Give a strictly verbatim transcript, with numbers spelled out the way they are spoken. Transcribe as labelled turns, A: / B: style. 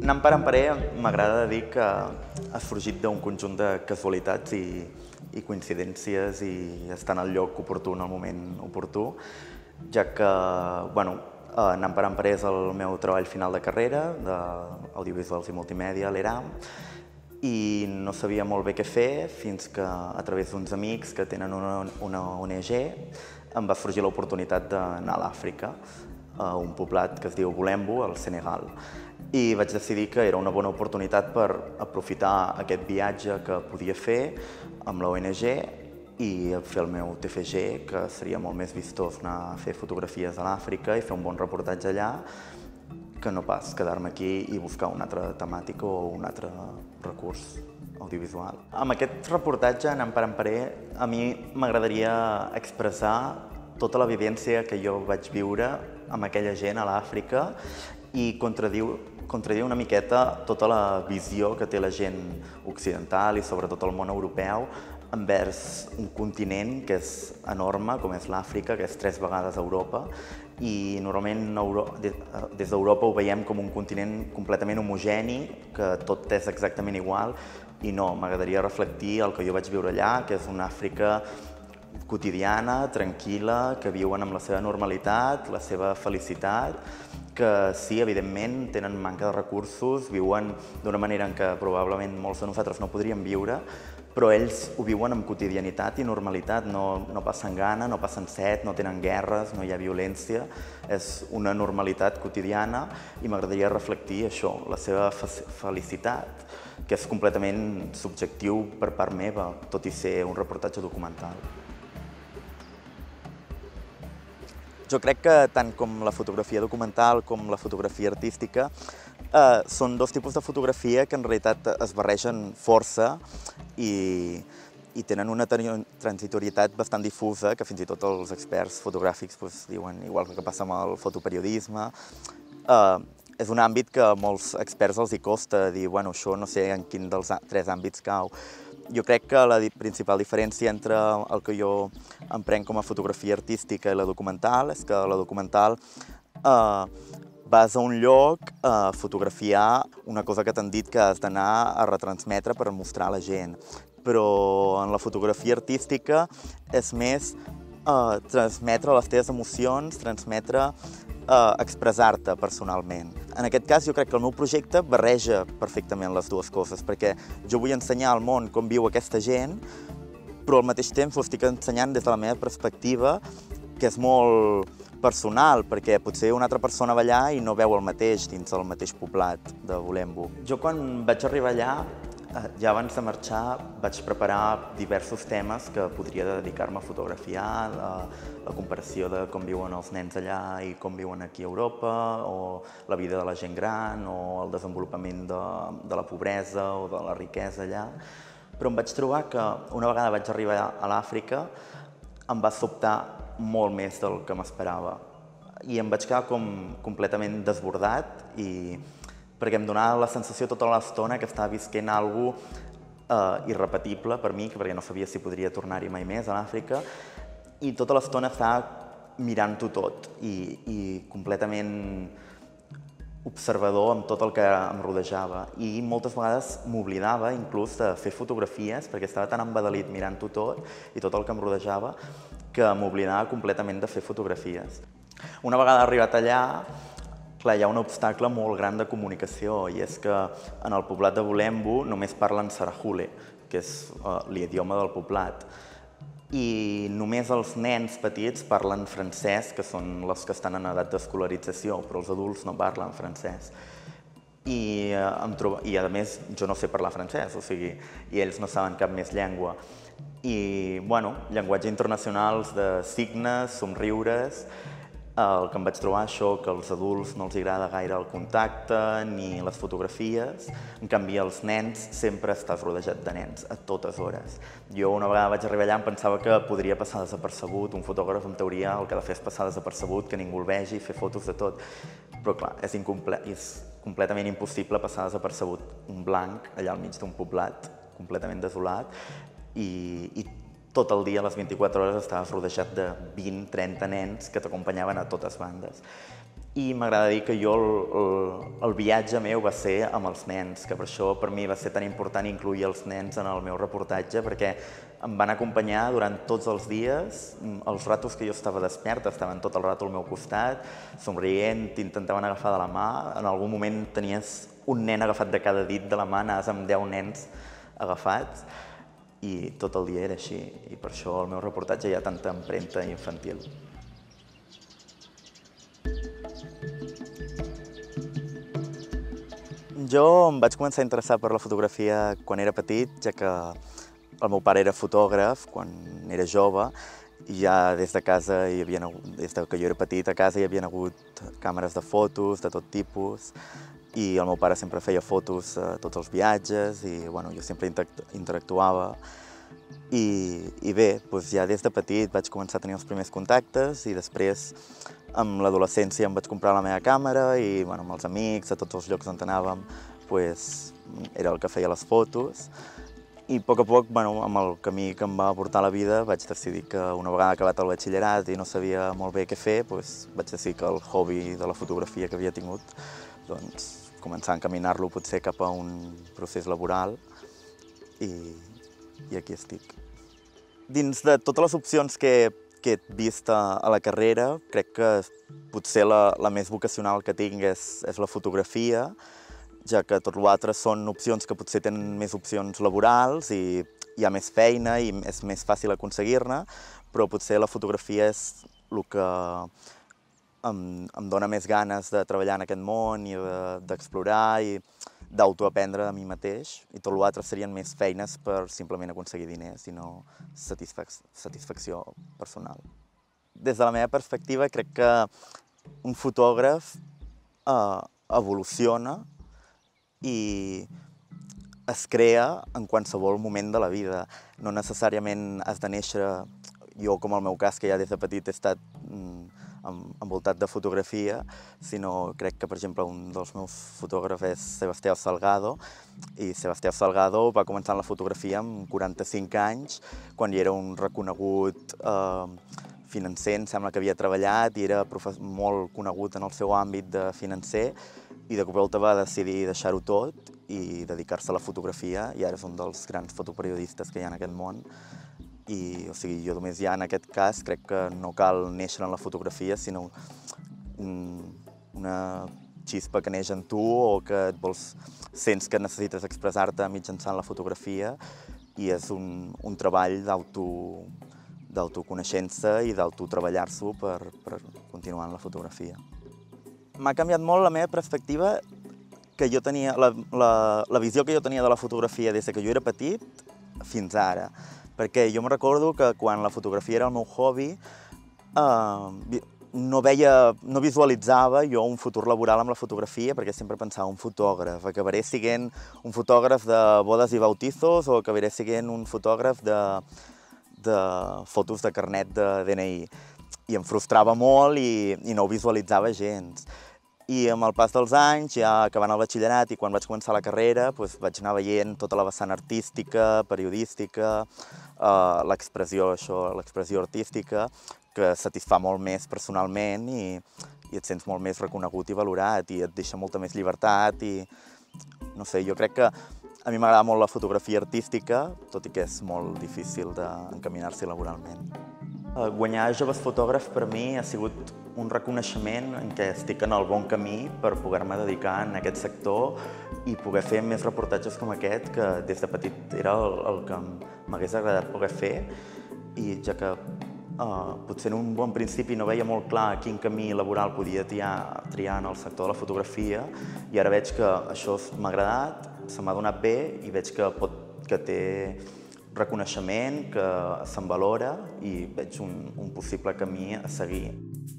A: Anant per en parer, m'agrada dir que has sorgit d'un conjunt de casualitats i, i coincidències i estar en el lloc oportú en el moment oportú, ja que, bueno, Anant per en parer és el meu treball final de carrera d'audiovisuals i multimèdia a l'ERAM i no sabia molt bé què fer fins que, a través d'uns amics que tenen una, una O N G, em va sorgir l'oportunitat d'anar a l'Àfrica, a un poblat que es diu Bulembu, al Senegal. I vaig decidir que era una bona oportunitat per aprofitar aquest viatge que podia fer amb la O N G i fer el meu T F G, que seria molt més vistós anar a fer fotografies a l'Àfrica i fer un bon reportatge allà, que no pas quedar-me aquí i buscar una altra temàtica o un altre recurs audiovisual. Amb aquest reportatge, Anant per en parer, a mi m'agradaria expressar tota la vivència que jo vaig viure amb aquella gent a l'Àfrica i contradiu contradir una miqueta tota la visió que té la gent occidental i sobretot el món europeu envers un continent que és enorme, com és l'Àfrica, que és tres vegades Europa, i normalment des d'Europa ho veiem com un continent completament homogeni, que tot és exactament igual, i no, m'agradaria reflectir el que jo vaig viure allà, que és una Àfrica quotidiana, tranquil·la, que viuen amb la seva normalitat, la seva felicitat, que sí, evidentment, tenen manca de recursos, viuen d'una manera en què probablement molts de nosaltres no podríem viure, però ells ho viuen amb quotidianitat i normalitat, no, no passen gana, no passen set, no tenen guerres, no hi ha violència, és una normalitat quotidiana i m'agradaria reflectir això, la seva felicitat, que és completament subjectiu per part meva, tot i ser un reportatge documental. Jo crec que tant com la fotografia documental com la fotografia artística eh, són dos tipus de fotografia que en realitat es barregen força i, i tenen una transitorietat bastant difusa que fins i tot els experts fotogràfics pues, diuen, igual que passa amb el fotoperiodisme. Eh, és un àmbit que a molts experts els hi costa dir, bueno, això no sé en quin dels tres àmbits cau. Jo crec que la principal diferència entre el que jo emprenc com a fotografia artística i la documental és que la documental eh, vas a un lloc a fotografiar una cosa que t'han dit que has d'anar a retransmetre per mostrar a la gent. Però en la fotografia artística és més eh, transmetre les teves emocions, transmetre eh, expressar-te personalment. En aquest cas, jo crec que el meu projecte barreja perfectament les dues coses, perquè jo vull ensenyar al món com viu aquesta gent, però al mateix temps ho estic ensenyant des de la meva perspectiva, que és molt personal, perquè potser una altra persona va allà i no veu el mateix dins del mateix poblat de Bulembu. Jo quan vaig arribar allà, ja abans de marxar, vaig preparar diversos temes que podria dedicar-me a fotografiar, la, la comparació de com viuen els nens allà i com viuen aquí a Europa, o la vida de la gent gran, o el desenvolupament de, de la pobresa o de la riquesa allà. Però em vaig trobar que una vegada vaig arribar a l'Àfrica em va sobtar molt més del que m'esperava. I em vaig quedar com completament desbordat i perquè em donava la sensació tota l'estona que estava visquent alguna cosa eh, irrepetible per mi, perquè no sabia si podria tornar-hi mai més a l'Àfrica, i tota l'estona estava mirant-ho tot i, i completament observador amb tot el que em rodejava. I moltes vegades m'oblidava inclús de fer fotografies perquè estava tan embadalit mirant-ho tot i tot el que em rodejava que m'oblidava completament de fer fotografies. Una vegada arribat allà, clar, hi ha un obstacle molt gran de comunicació i és que en el poblat de Bulembu només parlen sarahule, que és uh, l'idioma del poblat. I només els nens petits parlen francès, que són els que estan en edat d'escolarització, però els adults no parlen francès. I, uh, em trobo... I a més jo no sé parlar francès, o sigui, i ells no saben cap més llengua. I, bueno, llenguatge internacionals de signes, somriures. El que em vaig trobar, això, que als adults no els agrada gaire el contacte ni les fotografies. En canvi, els nens sempre estàs rodejat de nens, a totes hores. Jo una vegada vaig arribar allà em pensava que podria passar desapercebut. Un fotògraf, en teoria, el que ha de fer és passar desapercebut, que ningú el vegi, fer fotos de tot. Però, clar, és, és completament impossible passar desapercebut un blanc allà al mig d'un poblat completament desolat i, i tot el dia, a les vint-i-quatre hores, estaves rodejat de vint trenta nens que t'acompanyaven a totes bandes. I m'agrada dir que jo el, el, el viatge meu va ser amb els nens, que per això per mi va ser tan important incluir els nens en el meu reportatge, perquè em van acompanyar durant tots els dies, els ratos que jo estava desperta, estaven tot el rato al meu costat, somrient, t'intentaven agafar de la mà, en algun moment tenies un nen agafat de cada dit de la mà, anaves amb deu nens agafats, i tot el dia era així, i per això al meu reportatge hi ha tanta empremta infantil. Jo em vaig començar a interessar per la fotografia quan era petit, ja que el meu pare era fotògraf quan era jove, i ja des de casa, hi havia, des que jo era petit, a casa hi havia hagut càmeres de fotos de tot tipus, i el meu pare sempre feia fotos a tots els viatges, i bueno, jo sempre interactuava. I, i bé, doncs ja des de petit vaig començar a tenir els primers contactes i després amb l'adolescència em vaig comprar la meva càmera i bueno, amb els amics, a tots els llocs on anàvem, doncs, era el que feia les fotos. I a poc a poc, bueno, amb el camí que em va portar la vida, vaig decidir que una vegada acabat el batxillerat i no sabia molt bé què fer, doncs, vaig decidir que el hobby de la fotografia que havia tingut, doncs, començar a encaminar-lo potser cap a un procés laboral i, i aquí estic. Dins de totes les opcions que, que he vist a, a la carrera, crec que potser la, la més vocacional que tinc és, és la fotografia, ja que tot l'altre són opcions que potser tenen més opcions laborals i hi ha més feina i és més fàcil aconseguir-ne, però potser la fotografia és el que em, em dona més ganes de treballar en aquest món i d'explorar i d'autoaprendre de mi mateix, i tot l'altre serien més feines per simplement aconseguir diners i no satisfac satisfacció personal. Des de la meva perspectiva, crec que un fotògraf eh, evoluciona i es crea en qualsevol moment de la vida. No necessàriament has de néixer, jo com el meu cas, que ja des de petit he estat envoltat de fotografia, sinó crec que, per exemple, un dels meus fotògrafs és Sebastià Salgado, i Sebastià Salgado va començar en la fotografia amb quaranta-cinc anys, quan hi era un reconegut eh, financer, em sembla que havia treballat i era molt conegut en el seu àmbit de financer, i de cop i volta va decidir deixar-ho tot i dedicar-se a la fotografia, i ara és un dels grans fotoperiodistes que hi ha en aquest món. I, o sigui, jo només ja en aquest cas crec que no cal néixer en la fotografia, sinó un, una xispa que neix en tu o que et vols, sents que necessites expressar-te mitjançant la fotografia, i és un, un treball d'autoconeixença i d'autotreballar-s'ho per, per continuar en la fotografia. M'ha canviat molt la meva perspectiva, que jo tenia, la, la, la visió que jo tenia de la fotografia des que jo era petit fins ara. Perquè jo me recordo que quan la fotografia era el meu hobby, eh, no veia, no visualitzava jo un futur laboral amb la fotografia, perquè sempre pensava un fotògraf, acabaré sent un fotògraf de bodes i bautizos o acabaré sent un fotògraf de, de fotos de carnet de D N I. I em frustrava molt i, i no ho visualitzava gens. I amb el pas dels anys, ja acabant el batxillerat i quan vaig començar la carrera, doncs vaig anar veient tota la vessant artística, periodística, eh, l'expressió l'expressió artística, que satisfà molt més personalment i, i et sents molt més reconegut i valorat i et deixa molta més llibertat i, no sé, jo crec que a mi m'agrada molt la fotografia artística, tot i que és molt difícil d'encaminar-s'hi laboralment. Guanyar Joves Fotògrafs per mi ha sigut un reconeixement en què estic en el bon camí per poder-me dedicar en aquest sector i poder fer més reportatges com aquest, que des de petit era el, el que m'hagués agradat poder fer, i ja que eh, potser en un bon principi no veia molt clar quin camí laboral podia triar, triar en el sector de la fotografia, i ara veig que això m'ha agradat, se m'ha donat bé i veig que, pot, que té reconeixement, que se'n valora i veig un, un possible camí a seguir.